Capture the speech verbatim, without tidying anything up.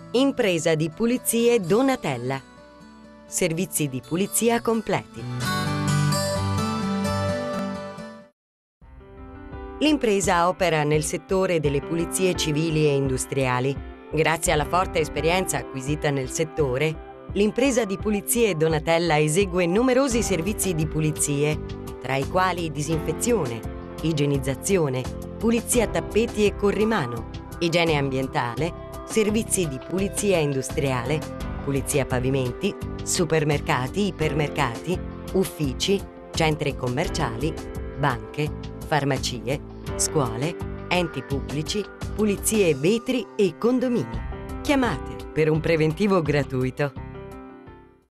Impresa di pulizie Donatella. Servizi di pulizia completi. L'impresa opera nel settore delle pulizie civili e industriali. Grazie alla forte esperienza acquisita nel settore, l'impresa di pulizie Donatella esegue numerosi servizi di pulizie, tra i quali disinfezione, igienizzazione, pulizia tappeti e corrimano, igiene ambientale, servizi di pulizia industriale, pulizia pavimenti, supermercati, ipermercati, uffici, centri commerciali, banche, farmacie, scuole, enti pubblici, pulizie vetri e condomini. Chiamate per un preventivo gratuito.